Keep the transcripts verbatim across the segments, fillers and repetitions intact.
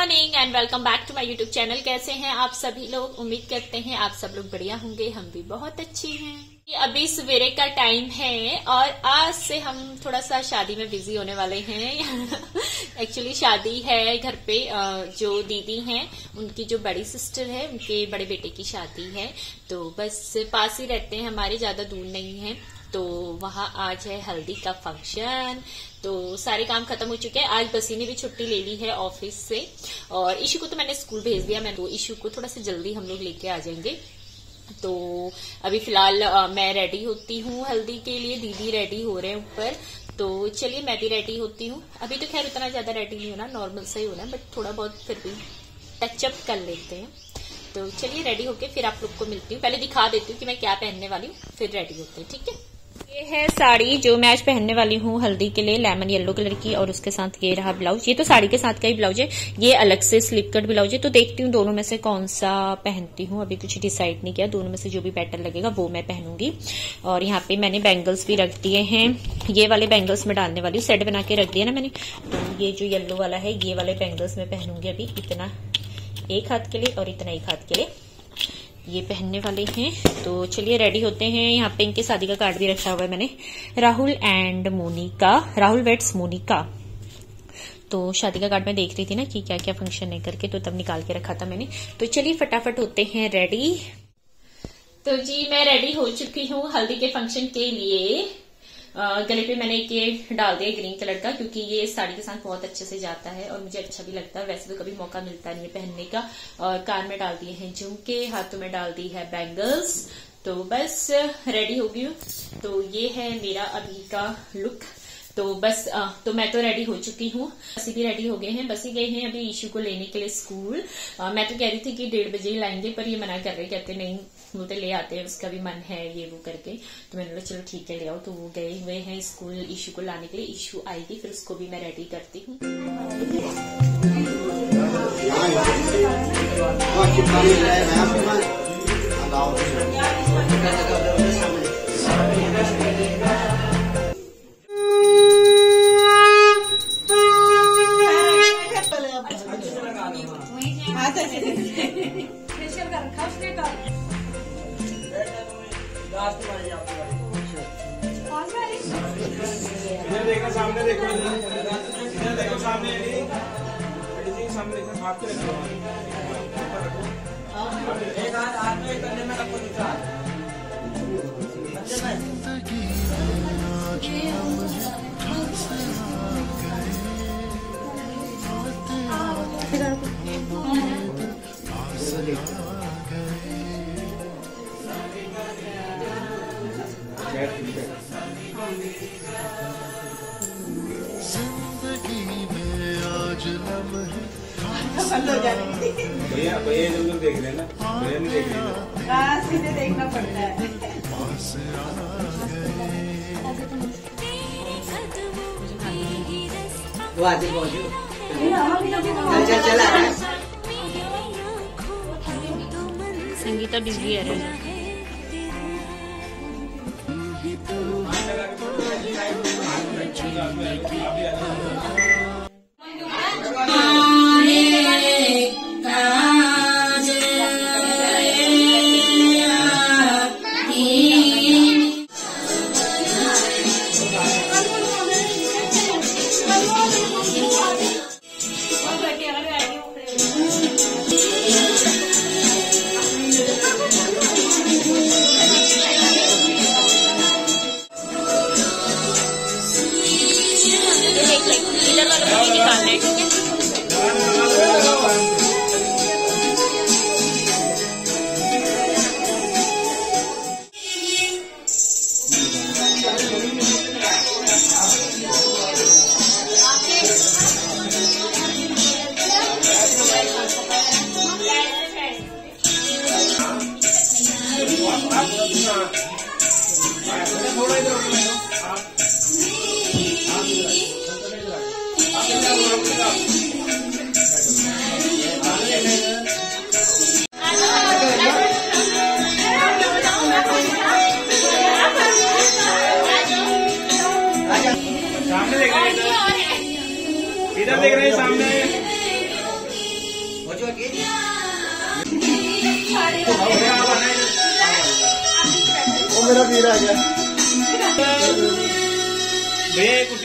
Morning and welcome back to my YouTube channel. कैसे हैं आप सभी लोग? उम्मीद करते हैं आप सब लोग बढ़िया होंगे। हम भी बहुत अच्छे हैं। अभी सवेरे का टाइम है और आज से हम थोड़ा सा शादी में बिजी होने वाले हैं। एक्चुअली शादी है घर पे, जो दीदी हैं उनकी जो बड़ी सिस्टर है उनके बड़े बेटे की शादी है, तो बस पास ही रहते हैं हमारे, ज्यादा दूर नहीं है। तो वहाँ आज है हल्दी का फंक्शन, तो सारे काम खत्म हो चुके हैं। आज बसी ने भी छुट्टी ले ली है ऑफिस से और इशू को तो मैंने स्कूल भेज दिया। मैं तो इशू को थोड़ा सा जल्दी हम लोग लेके आ जाएंगे। तो अभी फिलहाल मैं रेडी होती हूँ हल्दी के लिए, दीदी रेडी हो रहे हैं ऊपर। तो चलिए मैं भी रेडी होती हूँ। अभी तो खैर उतना ज्यादा रेडी नहीं होना, नॉर्मल से ही होना, बट थोड़ा बहुत फिर भी टचअप कर लेते हैं। तो चलिए रेडी होके फिर आप लोग को मिलती हूँ। पहले दिखा देती हूँ कि मैं क्या पहनने वाली हूँ, फिर रेडी होते हैं, ठीक है। ये है साड़ी जो मैं आज पहनने वाली हूँ हल्दी के लिए, लेमन येलो कलर की, और उसके साथ ये रहा ब्लाउज। ये तो साड़ी के साथ का ही ब्लाउज है, ये अलग से स्लिप कट ब्लाउज है। तो देखती हूँ दोनों में से कौन सा पहनती हूँ, अभी कुछ डिसाइड नहीं किया। दोनों में से जो भी बेटर लगेगा वो मैं पहनूंगी। और यहाँ पे मैंने बैंगल्स भी रख दिए हैं, ये वाले बैंगल्स में डालने वाली हूँ, सेट बना के रख दिया ना मैंने। तो ये जो येलो वाला है ये वाले बैंगल्स में पहनूंगी अभी, इतना एक हाथ के लिए और इतना एक हाथ के लिए ये पहनने वाले हैं। तो चलिए रेडी होते हैं। यहाँ पे इनके शादी का कार्ड भी रखा हुआ है मैंने, Rahul and Monica, Rahul weds Monica. तो शादी का कार्ड मैं देख रही थी ना कि क्या क्या फंक्शन है करके, तो तब निकाल के रखा था मैंने। तो चलिए फटाफट होते हैं रेडी। तो जी मैं रेडी हो चुकी हूँ हल्दी के फंक्शन के लिए। गले पे मैंने एक ये डाल दिया ग्रीन कलर का, क्योंकि ये साड़ी के साथ बहुत अच्छे से जाता है और मुझे अच्छा भी लगता है। वैसे तो कभी मौका मिलता नहीं है पहनने का। और कान में डाल दिए हैं झुमके, हाथों में डाल दी है बैंगल्स। तो बस रेडी हो गई हूँ। तो ये है मेरा अभी का लुक। तो बस आ, तो मैं तो रेडी हो चुकी हूँ, बसी भी रेडी हो गए हैं। बसी गए हैं अभी इशू को लेने के लिए स्कूल। आ, मैं तो कह रही थी कि डेढ़ बजे ही लाएंगे, पर ये मना कर रहे, कहते नहीं वो तो ले आते हैं, उसका भी मन है ये वो करके। तो मैंने बोला चलो ठीक है ले आओ। तो वो गए हुए हैं स्कूल इशू को लाने के लिए। इशू आएगी फिर उसको भी मैं रेडी करती हूँ। देखो सामने, देखो इधर देखो सामने, सामने देखो, हाथ पे रखो, एक हाथ हाथ में करने में रखो, दूसरा भैया भैया जो देख रहे हैं ना, भैया नहीं देख रहे हैं, सीधे देखना पड़ता है। वो आदिल बाजू चल चल चला रहा है। संगीता बिजी है। थोड़ा इधर सामने देख रहे हैं, इधर देख रहे हैं सामने। वो मेरा वीर आ गया भैया कुर्सी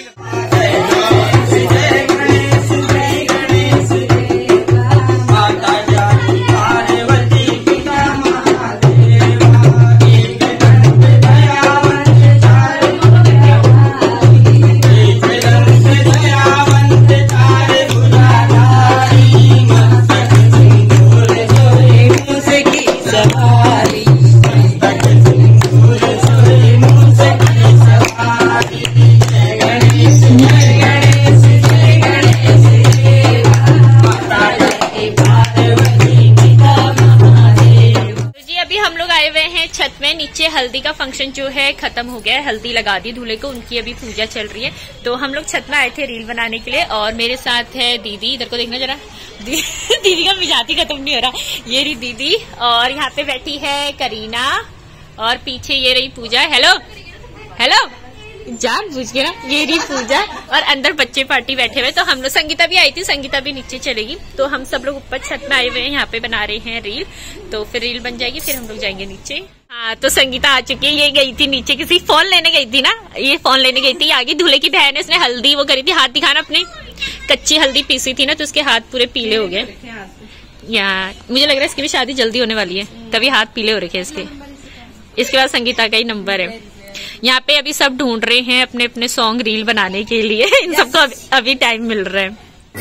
छत में नीचे हल्दी का फंक्शन जो है खत्म हो गया है। हल्दी लगा दी दूल्हे को, उनकी अभी पूजा चल रही है। तो हम लोग छत में आए थे रील बनाने के लिए और मेरे साथ है दीदी। इधर को देखना जरा, दी, दीदी का मिजाज ही खत्म नहीं हो रहा। ये रही दीदी और यहाँ पे बैठी है करीना और पीछे ये रही पूजा। हेलो हेलो जान बुझ गया, ये रही पूजा और अंदर बच्चे पार्टी बैठे हुए। तो हम लोग, संगीता भी आई थी, संगीता भी नीचे चलेगी। तो हम सब लोग ऊपर छत में आए हुए हैं, यहाँ पे बना रहे हैं रील। तो फिर रील बन जाएगी, फिर हम लोग जाएंगे नीचे। हाँ तो संगीता आ चुकी है। ये गई थी नीचे, किसी फोन लेने गई थी ना, ये फोन लेने गई थी। आगे दूल्हे की बहन है, उसने हल्दी वो करी थी। हाथ दिखाना अपने, कच्ची हल्दी पीसी थी ना तो उसके हाथ पूरे पीले हो गए। यहाँ मुझे लग रहा है इसकी भी शादी जल्दी होने वाली है, तभी हाथ पीले हो रखे इसके। इसके बाद संगीता का ही नंबर है। यहाँ पे अभी सब ढूंढ रहे हैं अपने अपने सॉन्ग रील बनाने के लिए। इन सबको अभी, अभी टाइम मिल रहा है।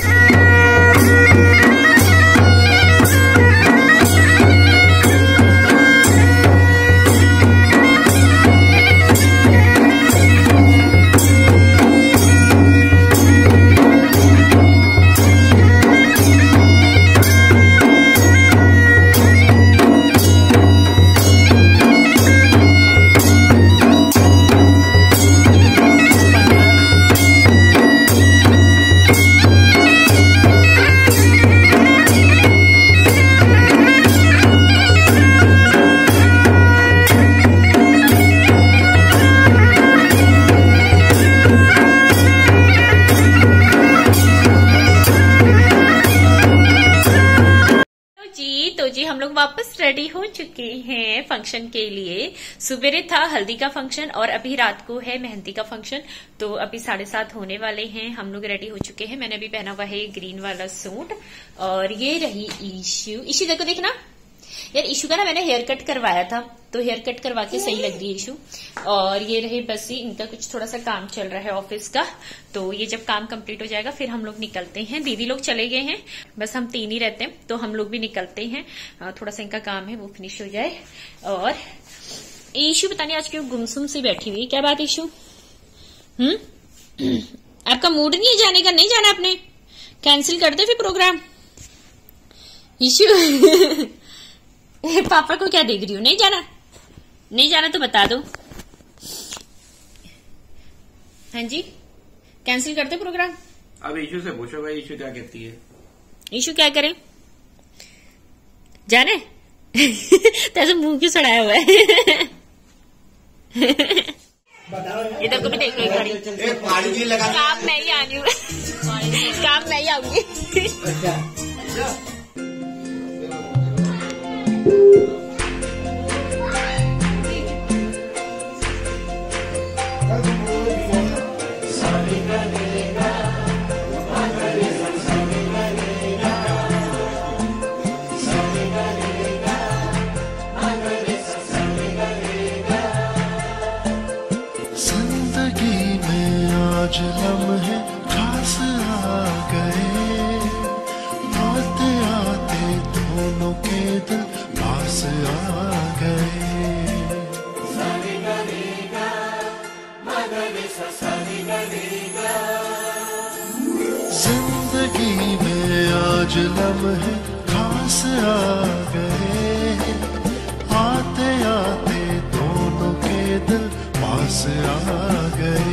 जी हम लोग वापस रेडी हो चुके हैं फंक्शन के लिए। सुबेरे था हल्दी का फंक्शन और अभी रात को है मेहंदी का फंक्शन। तो अभी साढ़े सात होने वाले हैं, हम लोग रेडी हो चुके हैं। मैंने अभी पहना हुआ है ग्रीन वाला सूट और ये रही ईशू। ईशू देखो देखना यार, ईशू का ना मैंने हेयर कट करवाया था तो हेयर कट करवा के सही लग रही है ईशू। और ये रहे बसी, इनका कुछ थोड़ा सा काम चल रहा है ऑफिस का। तो ये जब काम कंप्लीट हो जाएगा फिर हम लोग निकलते हैं। दीदी लोग चले गए हैं, बस हम तीन ही रहते हैं तो हम लोग भी निकलते हैं। थोड़ा सा इनका काम है वो फिनिश हो जाए। और ईशू पता नहीं आज क्यों गुमसुम सी बैठी हुई, क्या बात ईशू? हम्म आपका मूड नहीं है जाने का? नहीं जाना आपने? कैंसिल कर दे फिर प्रोग्राम। ईशू पापा को क्या देख रही हो? नहीं जाना? नहीं जाना तो बता दो। हाँ जी कैंसिल करते प्रोग्राम। अब ईशू से पूछो भाई, ईशू क्या कहती है? ईशू क्या करे? जाने तैसे मुंह क्यों सड़ाया हुआ है? इधर को भी देख लो गाड़ी। काम मैं ही आनी हूँ, काम मैं ही आऊंगी। आज लम्हे खास आ गए, आते आते दोनों के दिल पास आ गए। जिंदगी में आज लम्हे खास आ गए, आते आते दोनों के दिल पास आ गए।